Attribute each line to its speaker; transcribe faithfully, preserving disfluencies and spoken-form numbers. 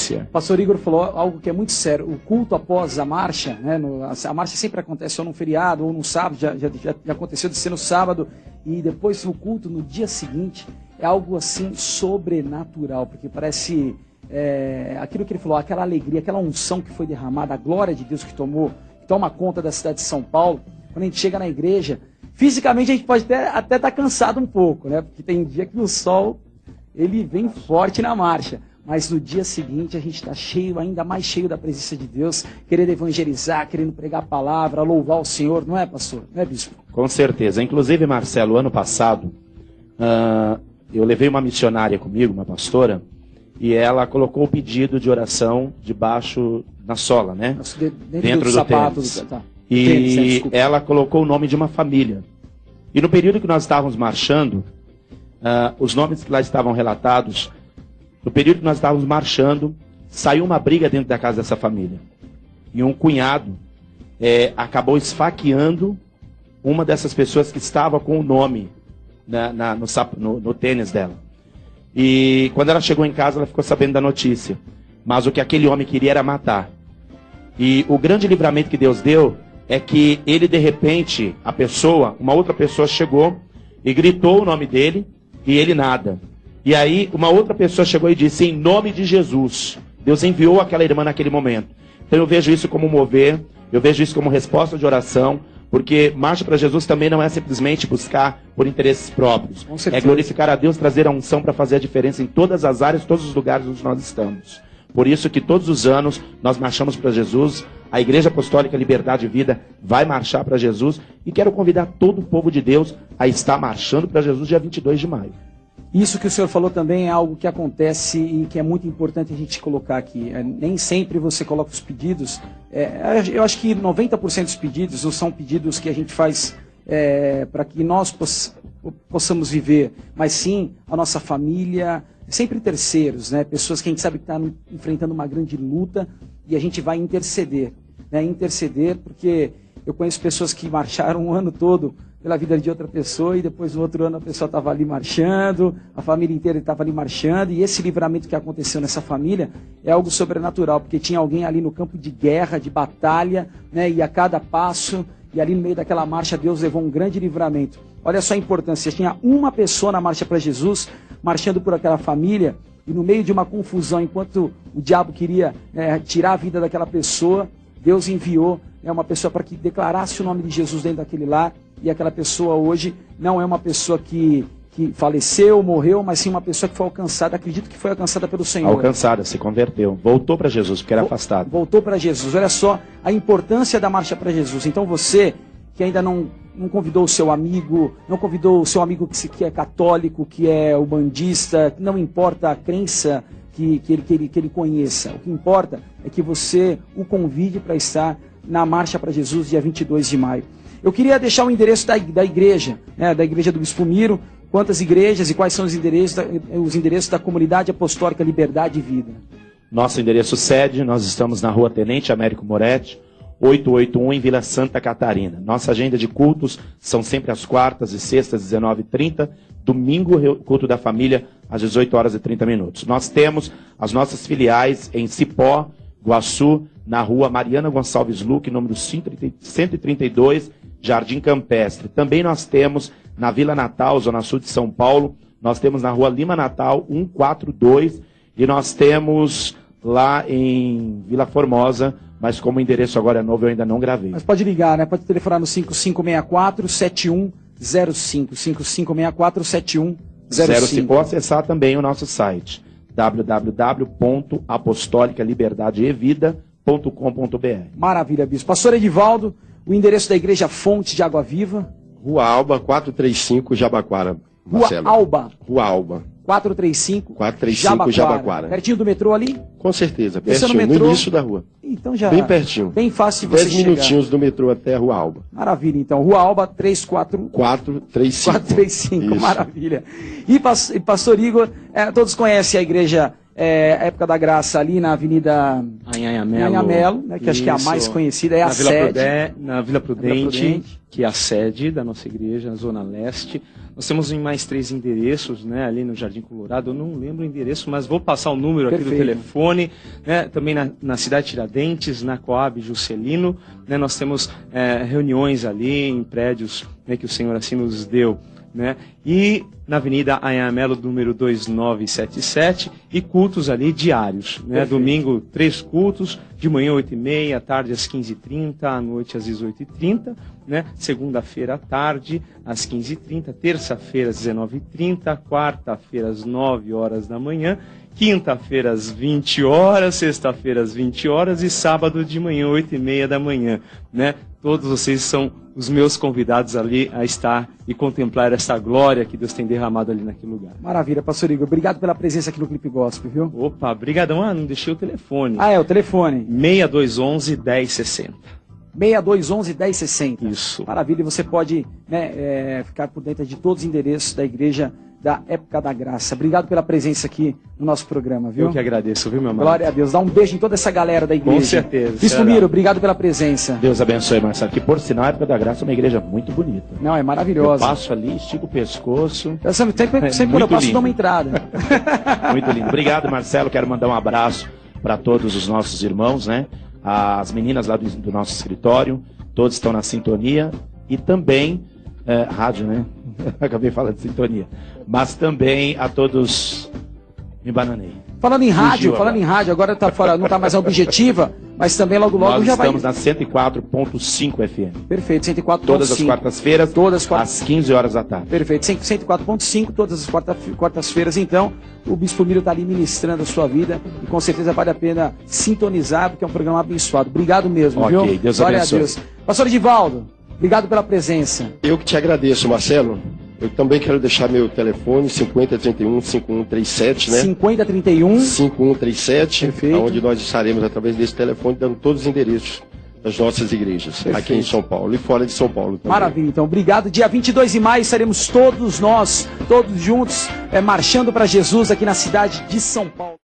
Speaker 1: notícia.
Speaker 2: O pastor Igor falou algo que é muito sério. O culto após a marcha, né, no, a marcha sempre acontece ou num feriado ou num sábado, já, já, já aconteceu de ser no sábado, e depois o culto no dia seguinte é algo assim sobrenatural, porque parece é, aquilo que ele falou, aquela alegria, aquela unção que foi derramada, a glória de Deus que tomou, que toma conta da cidade de São Paulo. Quando a gente chega na igreja, fisicamente a gente pode até estar até tá cansado um pouco, né? Porque tem dia que o sol ele vem forte na marcha, mas no dia seguinte a gente está cheio, ainda mais cheio da presença de Deus, querendo evangelizar, querendo pregar a palavra, louvar o Senhor, não é, pastor? Não é, bispo?
Speaker 1: Com certeza. Inclusive, Marcelo, ano passado, uh, eu levei uma missionária comigo, uma pastora, e ela colocou o pedido de oração debaixo na sola, né?
Speaker 2: Dentro,
Speaker 1: Dentro do, do sapato. Tênis. Do, tá.
Speaker 2: E
Speaker 1: tênis, né? Ela colocou o nome de uma família. E no período que nós estávamos marchando, uh, os nomes que lá estavam relatados, no período que nós estávamos marchando, saiu uma briga dentro da casa dessa família. E um cunhado é, acabou esfaqueando uma dessas pessoas que estava com o nome na, na, no, no, no tênis dela. E quando ela chegou em casa, ela ficou sabendo da notícia. Mas o que aquele homem queria era matar. E o grande livramento que Deus deu é que ele, de repente, a pessoa, uma outra pessoa chegou e gritou o nome dele e ele nada. E aí uma outra pessoa chegou e disse, em nome de Jesus, Deus enviou aquela irmã naquele momento. Então eu vejo isso como mover, eu vejo isso como resposta de oração, porque marcha para Jesus também não é simplesmente buscar por interesses próprios. É glorificar a Deus, trazer a unção para fazer a diferença em todas as áreas, todos os lugares onde nós estamos. Por isso que todos os anos nós marchamos para Jesus, a Igreja Apostólica Liberdade e Vida vai marchar para Jesus, e quero convidar todo o povo de Deus a estar marchando para Jesus dia vinte e dois de maio.
Speaker 2: Isso que o senhor falou também é algo que acontece e que é muito importante a gente colocar aqui. É, nem sempre você coloca os pedidos. É, eu acho que noventa por cento dos pedidos não são pedidos que a gente faz é, para que nós poss possamos viver, mas sim a nossa família, sempre terceiros, né? Pessoas que a gente sabe que estão enfrentando uma grande luta e a gente vai interceder. Né? Interceder porque eu conheço pessoas que marcharam o ano todo pela vida de outra pessoa, e depois no outro ano a pessoa estava ali marchando, a família inteira estava ali marchando, e esse livramento que aconteceu nessa família é algo sobrenatural, porque tinha alguém ali no campo de guerra, de batalha, né, e a cada passo, e ali no meio daquela marcha, Deus levou um grande livramento. Olha só a importância, tinha uma pessoa na marcha para Jesus, marchando por aquela família, e no meio de uma confusão, enquanto o diabo queria é, tirar a vida daquela pessoa, Deus enviou é, uma pessoa para que declarasse o nome de Jesus dentro daquele lar, e aquela pessoa hoje não é uma pessoa que, que faleceu, morreu, mas sim uma pessoa que foi alcançada, acredito que foi alcançada pelo Senhor.
Speaker 1: Alcançada, se converteu, voltou para Jesus, porque era afastado.
Speaker 2: Voltou para Jesus, olha só a importância da marcha para Jesus. Então você que ainda não, não convidou o seu amigo, não convidou o seu amigo que, se, que é católico, que é ubandista, não importa a crença que, que, ele, que, ele, que ele conheça, o que importa é que você o convide para estar na marcha para Jesus dia vinte e dois de maio. Eu queria deixar o endereço da, da igreja, né, da igreja do Bispo Miro, quantas igrejas e quais são os endereços da, os endereços da Comunidade Apostólica Liberdade e Vida.
Speaker 1: Nosso endereço sede, nós estamos na Rua Tenente Américo Moretti, oitocentos e oitenta e um, em Vila Santa Catarina. Nossa agenda de cultos são sempre às quartas e sextas, às dezenove e trinta, domingo, culto da família, às dezoito horas e trinta minutos. Nós temos as nossas filiais em Cipó, Guaçu, na Rua Mariana Gonçalves Luque, número cento e trinta e dois, Jardim Campestre. Também nós temos na Vila Natal, Zona Sul de São Paulo, nós temos na Rua Lima Natal, cento e quarenta e dois, e nós temos lá em Vila Formosa, mas como o endereço agora é novo, eu ainda não gravei.
Speaker 2: Mas pode ligar, né? Pode telefonar no cinco cinco seis quatro, sete um zero cinco, cinco cinco seis quatro, sete um zero cinco.
Speaker 1: Ou acessar também o nosso site, w w w ponto apostólica liberdade e vida ponto com ponto b r.
Speaker 2: Maravilha, bispo. Pastor Edivaldo, o endereço da Igreja Fonte de Água Viva.
Speaker 3: Rua Alba, quatrocentos e trinta e cinco, Jabaquara.
Speaker 2: Marcelo. Rua Alba.
Speaker 3: Rua Alba.
Speaker 2: quatrocentos e trinta e cinco,
Speaker 3: quatrocentos e trinta e cinco, Jabaquara. Jabaquara.
Speaker 2: Pertinho do metrô ali?
Speaker 3: Com certeza,
Speaker 2: pertinho,
Speaker 3: no,
Speaker 2: metrô,
Speaker 3: no início da rua.
Speaker 2: Então já,
Speaker 3: bem pertinho.
Speaker 2: Bem fácil de você
Speaker 3: chegar. dez minutinhos do metrô até a Rua Alba.
Speaker 2: Maravilha, então. Rua Alba, três quatro...
Speaker 3: quatrocentos e trinta e cinco.
Speaker 2: quatrocentos e trinta e cinco, maravilha. E, pastor Igor, é, todos conhecem a Igreja é, a Época da Graça ali na Avenida
Speaker 4: Anhanhamelo,
Speaker 2: Anhanhamelo, né, que acho que é a mais conhecida, é a
Speaker 4: na Vila
Speaker 2: sede.
Speaker 4: Prudente, na Vila Prudente,
Speaker 2: Vila Prudente,
Speaker 4: que é a sede da nossa igreja, na Zona Leste. Nós temos em mais três endereços, né, ali no Jardim Colorado, eu não lembro o endereço, mas vou passar o número aqui
Speaker 2: Perfeito.
Speaker 4: do telefone, né, também na, na cidade de Tiradentes, na Coab Juscelino, né, nós temos é, reuniões ali em prédios, né, que o Senhor assim nos deu, né, e na Avenida Anhanhamelo, número dois nove sete sete, e cultos ali diários, né,
Speaker 2: Perfeito.
Speaker 4: domingo três cultos, de manhã oito e meia, à tarde às quinze e trinta, à noite às dezoito e trinta, né, segunda-feira à tarde às quinze e trinta, terça-feira às dezenove e trinta, quarta-feira às nove horas da manhã, quinta-feira às vinte horas, sexta-feira às vinte horas e sábado de manhã, oito e meia da manhã, né? Todos vocês são os meus convidados ali a estar e contemplar essa glória que Deus tem derramado ali naquele lugar.
Speaker 2: Maravilha, pastor Igor. Obrigado pela presença aqui no Clipe Gospel, viu?
Speaker 4: Opa, brigadão. Ah, não deixei o telefone.
Speaker 2: Ah, é, o telefone.
Speaker 4: seis dois um um, um zero seis zero.
Speaker 2: seis dois um um, um zero seis zero.
Speaker 4: Isso.
Speaker 2: Maravilha, e você pode, né, é, ficar por dentro de todos os endereços da igreja da Época da Graça. Obrigado pela presença aqui no nosso programa, viu?
Speaker 4: Eu que agradeço, viu, meu amado?
Speaker 2: Glória a Deus. Dá um beijo em toda essa galera da igreja.
Speaker 4: Com certeza.
Speaker 2: Bispo
Speaker 4: será.
Speaker 2: Miro, obrigado pela presença.
Speaker 1: Deus abençoe, Marcelo. Que por sinal, a Época da Graça é uma igreja muito bonita.
Speaker 2: Não, é
Speaker 1: Eu
Speaker 2: maravilhosa.
Speaker 1: passo ali, estico o pescoço.
Speaker 2: Eu sempre, sempre,
Speaker 1: É
Speaker 2: sempre quando eu
Speaker 1: muito
Speaker 2: passo,
Speaker 1: lindo.
Speaker 2: dou uma entrada.
Speaker 1: Muito lindo. Obrigado, Marcelo. Quero mandar um abraço para todos os nossos irmãos, né? As meninas lá do, do nosso escritório, todos estão na sintonia. E também, é, rádio, né? Acabei falando de sintonia. Mas também a todos. Me bananei.
Speaker 2: Falando em rádio,
Speaker 1: Fugiu
Speaker 2: falando
Speaker 1: agora.
Speaker 2: em rádio, agora tá fora, não está mais a objetiva, mas também logo logo
Speaker 1: Nós
Speaker 2: já vai.
Speaker 1: estamos na cento e quatro ponto cinco F M.
Speaker 2: Perfeito, cento e quatro ponto cinco.
Speaker 1: Todas as quartas-feiras,
Speaker 2: Todas as quartas-
Speaker 1: às quinze horas da tarde.
Speaker 2: Perfeito, cento e quatro ponto cinco, todas as quarta- quartas-feiras, então, o Bispo Miro está ali ministrando a sua vida e com certeza vale a pena sintonizar, porque é um programa abençoado. Obrigado mesmo,
Speaker 1: Ok,
Speaker 2: viu?
Speaker 1: Deus
Speaker 2: Glória
Speaker 1: abençoe.
Speaker 2: a Deus. Pastor Edivaldo, obrigado pela presença.
Speaker 3: Eu que te agradeço, Marcelo. Eu também quero deixar meu telefone, cinquenta, trinta e um, cinquenta e um trinta e sete, né?
Speaker 2: cinquenta trinta e um.
Speaker 3: cinquenta e um trinta e sete,
Speaker 2: Perfeito.
Speaker 3: onde nós estaremos através desse telefone dando todos os endereços das nossas igrejas,
Speaker 2: Perfeito.
Speaker 3: aqui em São Paulo e fora de São Paulo também.
Speaker 2: Maravilha, então, obrigado. Dia vinte e dois de maio estaremos todos nós, todos juntos, é, marchando para Jesus aqui na cidade de São Paulo.